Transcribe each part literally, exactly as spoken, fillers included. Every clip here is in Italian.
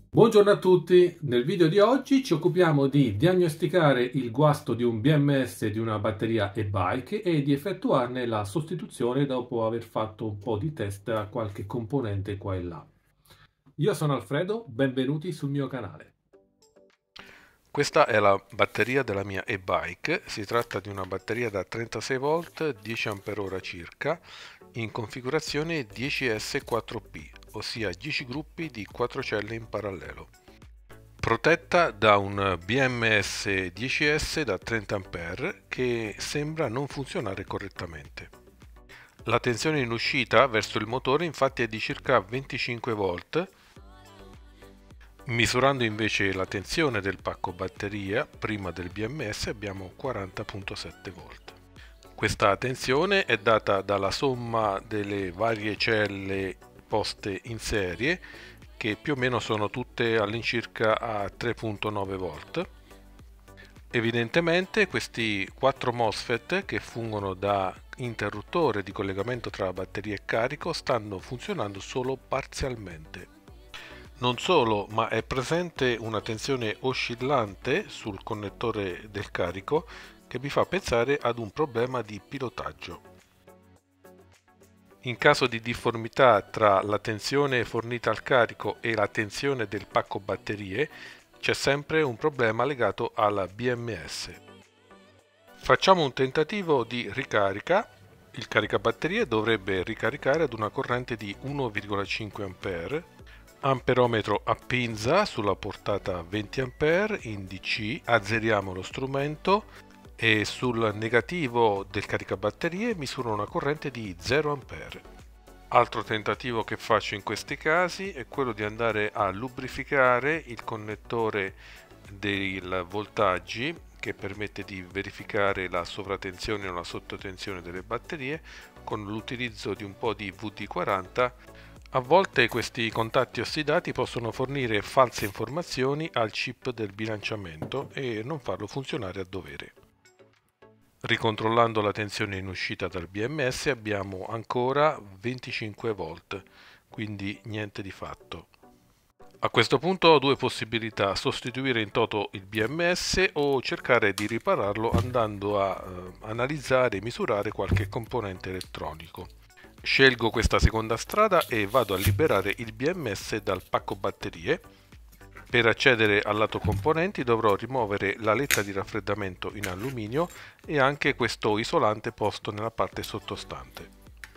Buongiorno a tutti, nel video di oggi ci occupiamo di diagnosticare il guasto di un B M S di una batteria e-bike e di effettuarne la sostituzione dopo aver fatto un po' di test a qualche componente qua e là. Io sono Alfredo, benvenuti sul mio canale. Questa è la batteria della mia e-bike, si tratta di una batteria da trentasei volt, dieci ampere ora circa, in configurazione dieci S quattro P, ossia dieci gruppi di quattro celle in parallelo. Protetta da un B M S dieci S da trenta ampere che sembra non funzionare correttamente. La tensione in uscita verso il motore infatti è di circa venticinque volt. Misurando invece la tensione del pacco batteria prima del B M S abbiamo quaranta virgola sette volt. Questa tensione è data dalla somma delle varie celle poste in serie, che più o meno sono tutte all'incirca a tre virgola nove volt. Evidentemente questi quattro MOSFET, che fungono da interruttore di collegamento tra batteria e carico, stanno funzionando solo parzialmente. Non solo, ma è presente una tensione oscillante sul connettore del carico che mi fa pensare ad un problema di pilotaggio. In caso di difformità tra la tensione fornita al carico e la tensione del pacco batterie, c'è sempre un problema legato alla B M S. Facciamo un tentativo di ricarica. Il caricabatterie dovrebbe ricaricare ad una corrente di uno virgola cinque ampere. Amperometro a pinza sulla portata venti ampere in D C, azzeriamo lo strumento e sul negativo del caricabatterie misuro una corrente di zero ampere. Altro tentativo che faccio in questi casi è quello di andare a lubrificare il connettore dei voltaggi, che permette di verificare la sovratensione o la sottotensione delle batterie con l'utilizzo di un po' di V D quaranta. A volte questi contatti ossidati possono fornire false informazioni al chip del bilanciamento e non farlo funzionare a dovere. Ricontrollando la tensione in uscita dal B M S abbiamo ancora venticinque volt, quindi niente di fatto. A questo punto ho due possibilità: sostituire in toto il B M S o cercare di ripararlo andando a eh, analizzare e misurare qualche componente elettronico. Scelgo questa seconda strada e vado a liberare il B M S dal pacco batterie. Per accedere al lato componenti dovrò rimuovere la letta di raffreddamento in alluminio e anche questo isolante posto nella parte sottostante.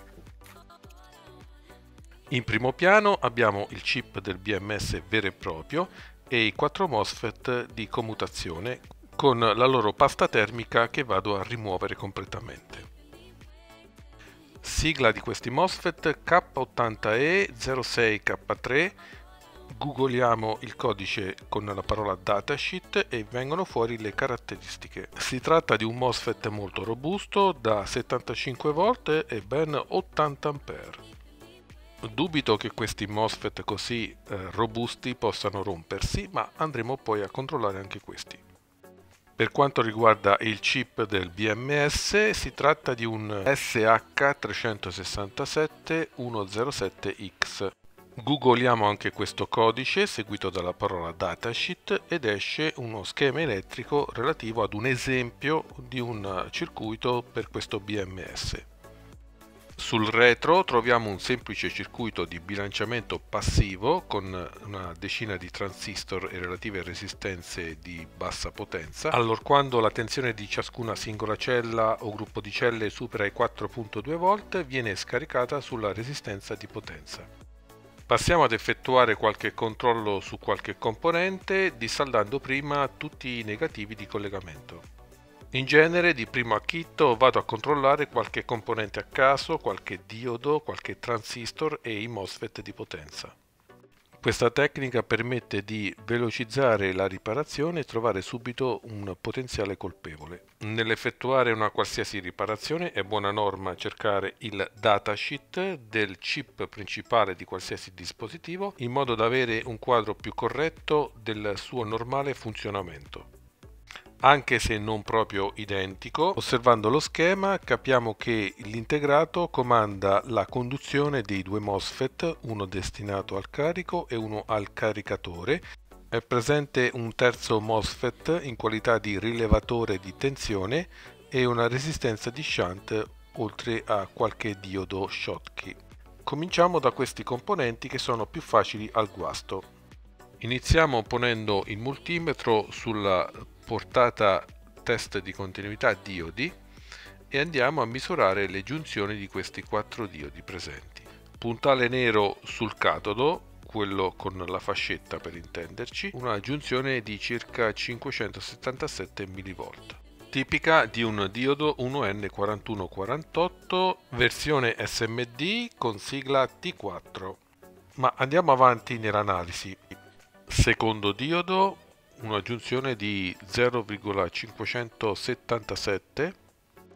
In primo piano abbiamo il chip del B M S vero e proprio e i quattro MOSFET di commutazione con la loro pasta termica che vado a rimuovere completamente. Sigla di questi MOSFET K ottanta E zero sei K tre, googliamo il codice con la parola datasheet e vengono fuori le caratteristiche. Si tratta di un MOSFET molto robusto da settantacinque volt e ben ottanta ampere. Dubito che questi MOSFET così eh, robusti possano rompersi, ma andremo poi a controllare anche questi. Per quanto riguarda il chip del B M S, si tratta di un S H tre uno zero sette X. Googliamo anche questo codice seguito dalla parola datasheet ed esce uno schema elettrico relativo ad un esempio di un circuito per questo B M S. Sul retro troviamo un semplice circuito di bilanciamento passivo con una decina di transistor e relative resistenze di bassa potenza, allorquando la tensione di ciascuna singola cella o gruppo di celle supera i quattro virgola due volt viene scaricata sulla resistenza di potenza. Passiamo ad effettuare qualche controllo su qualche componente, dissaldando prima tutti i negativi di collegamento. In genere di primo acchitto vado a controllare qualche componente a caso, qualche diodo, qualche transistor e i MOSFET di potenza. Questa tecnica permette di velocizzare la riparazione e trovare subito un potenziale colpevole. Nell'effettuare una qualsiasi riparazione è buona norma cercare il datasheet del chip principale di qualsiasi dispositivo in modo da avere un quadro più corretto del suo normale funzionamento. anche se non proprio identico. Osservando lo schema capiamo che l'integrato comanda la conduzione dei due MOSFET, uno destinato al carico e uno al caricatore. È presente un terzo MOSFET in qualità di rilevatore di tensione e una resistenza di shunt, oltre a qualche diodo Schottky. Cominciamo da questi componenti che sono più facili al guasto. Iniziamo ponendo il multimetro sulla portata test di continuità diodi e andiamo a misurare le giunzioni di questi quattro diodi presenti. Puntale nero sul catodo, quello con la fascetta per intenderci, una giunzione di circa cinquecentosettantasette millivolt, tipica di un diodo uno N quarantuno quarantotto versione S M D con sigla T quattro. Ma andiamo avanti nell'analisi. Secondo diodo, una giunzione di zero virgola cinquecentosettantasette.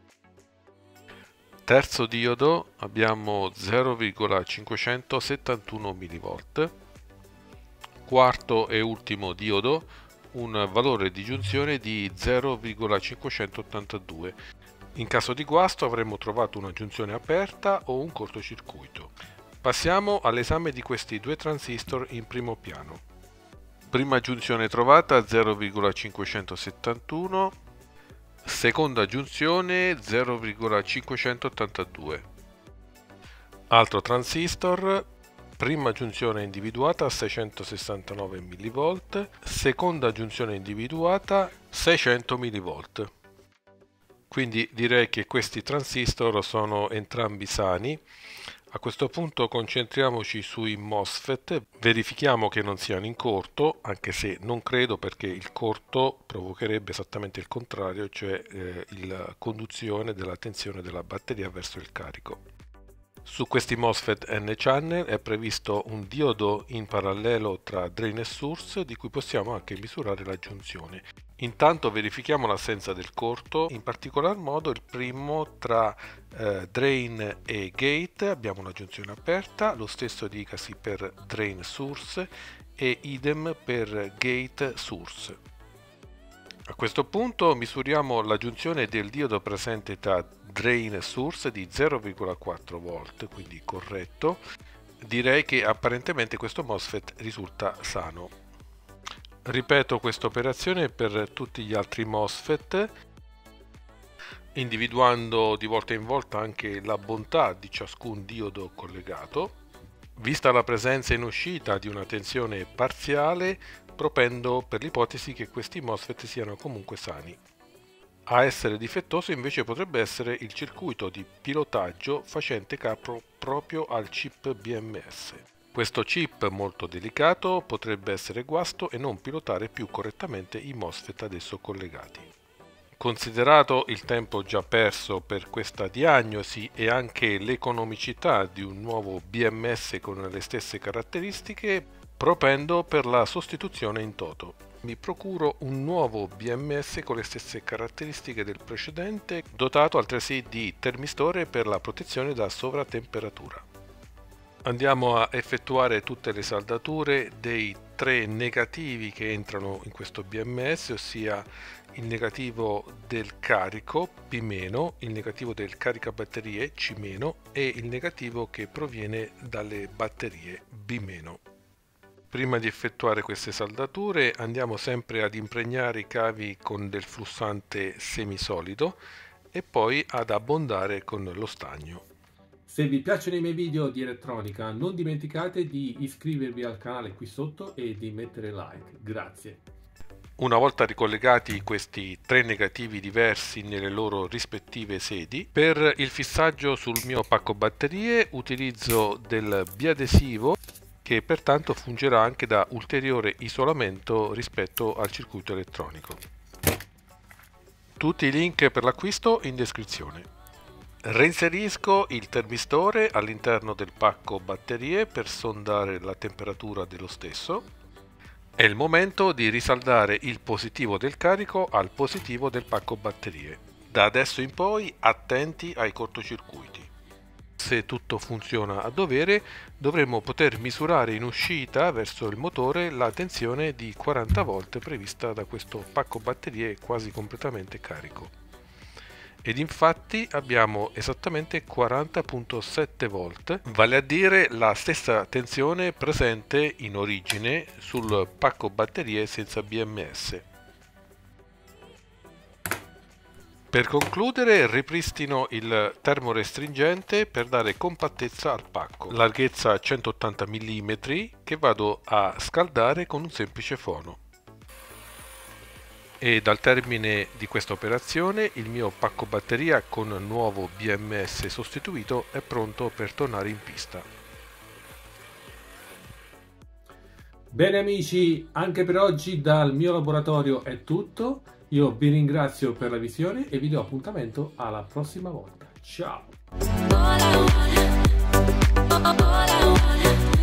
Terzo diodo abbiamo zero virgola cinquecentosettantuno millivolt. Quarto e ultimo diodo un valore di giunzione di zero virgola cinquecentottantadue. In caso di guasto avremmo trovato una giunzione aperta o un cortocircuito. Passiamo all'esame di questi due transistor in primo piano. Prima giunzione trovata zero virgola cinquecentosettantuno. Seconda giunzione zero virgola cinquecentottantadue. Altro transistor, prima giunzione individuata seicentosessantanove millivolt, seconda giunzione individuata seicento millivolt. Quindi direi che questi transistor sono entrambi sani. A questo punto concentriamoci sui MOSFET, verifichiamo che non siano in corto, anche se non credo, perché il corto provocherebbe esattamente il contrario, cioè eh, la conduzione della tensione della batteria verso il carico. Su questi MOSFET N-channel è previsto un diodo in parallelo tra drain e source, di cui possiamo anche misurare la giunzione. Intanto verifichiamo l'assenza del corto, in particolar modo il primo tra eh, drain e gate, abbiamo una giunzione aperta, lo stesso dicasi per drain source e idem per gate source. A questo punto misuriamo la giunzione del diodo presente tra drain e source di zero virgola quattro volt, quindi corretto. Direi che apparentemente questo MOSFET risulta sano. Ripeto questa operazione per tutti gli altri MOSFET, individuando di volta in volta anche la bontà di ciascun diodo collegato. Vista la presenza in uscita di una tensione parziale, propendo per l'ipotesi che questi MOSFET siano comunque sani. A essere difettoso invece potrebbe essere il circuito di pilotaggio facente capo proprio al chip B M S. Questo chip molto delicato potrebbe essere guasto e non pilotare più correttamente i MOSFET ad esso collegati. Considerato il tempo già perso per questa diagnosi e anche l'economicità di un nuovo B M S con le stesse caratteristiche, propendo per la sostituzione in toto. Mi procuro un nuovo B M S con le stesse caratteristiche del precedente, dotato altresì di termistore per la protezione da sovratemperatura. Andiamo a effettuare tutte le saldature dei tre negativi che entrano in questo B M S, ossia il negativo del carico P-, il negativo del caricabatterie C- e il negativo che proviene dalle batterie B-. Prima di effettuare queste saldature andiamo sempre ad impregnare i cavi con del flussante semisolido e poi ad abbondare con lo stagno. Se vi piacciono i miei video di elettronica, non dimenticate di iscrivervi al canale qui sotto e di mettere like. Grazie. Una volta ricollegati questi tre negativi diversi nelle loro rispettive sedi, per il fissaggio sul mio pacco batterie utilizzo del biadesivo, che pertanto fungerà anche da ulteriore isolamento rispetto al circuito elettronico. Tutti i link per l'acquisto in descrizione. Reinserisco il termistore all'interno del pacco batterie per sondare la temperatura dello stesso. È il momento di risaldare il positivo del carico al positivo del pacco batterie. Da adesso in poi attenti ai cortocircuiti. se tutto funziona a dovere, dovremo poter misurare in uscita verso il motore la tensione di quaranta volt prevista da questo pacco batterie quasi completamente carico. Ed infatti abbiamo esattamente quaranta virgola sette volt, vale a dire la stessa tensione presente in origine sul pacco batterie senza B M S. Per concludere, ripristino il termorestringente per dare compattezza al pacco, larghezza centottanta millimetri, che vado a scaldare con un semplice fono. E dal termine di questa operazione il mio pacco batteria con nuovo B M S sostituito è pronto per tornare in pista. Bene amici, anche per oggi dal mio laboratorio è tutto. Io vi ringrazio per la visione e vi do appuntamento alla prossima volta. Ciao!